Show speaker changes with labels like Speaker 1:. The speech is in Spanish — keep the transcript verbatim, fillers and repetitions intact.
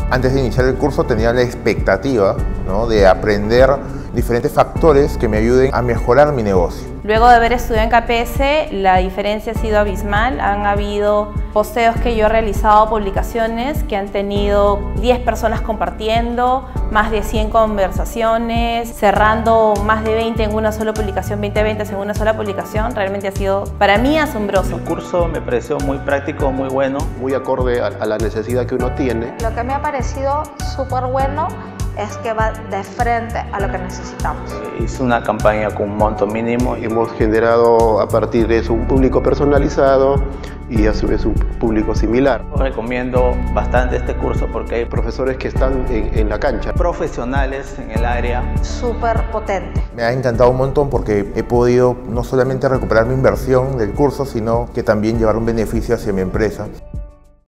Speaker 1: Antes de iniciar el curso tenía la expectativa, ¿no?, de aprender diferentes factores que me ayuden a mejorar mi negocio.
Speaker 2: Luego de haber estudiado en K P S, la diferencia ha sido abismal. Han habido posteos que yo he realizado, publicaciones que han tenido diez personas compartiendo, más de cien conversaciones, cerrando más de veinte en una sola publicación, veinte ventas en una sola publicación. Realmente ha sido para mí asombroso.
Speaker 3: El curso me pareció muy práctico, muy bueno.
Speaker 4: Muy acorde a, a la necesidad que uno tiene.
Speaker 5: Lo que me ha parecido súper bueno es que va de frente a lo que necesitamos.
Speaker 3: Hice una campaña con un monto mínimo.
Speaker 4: Hemos generado a partir de eso un público personalizado y a su vez un público similar.
Speaker 3: Recomiendo bastante este curso porque hay
Speaker 4: profesores que están en, en la cancha.
Speaker 3: Profesionales en el área.
Speaker 5: Súper potente.
Speaker 1: Me ha encantado un montón porque he podido no solamente recuperar mi inversión del curso, sino que también llevar un beneficio hacia mi empresa.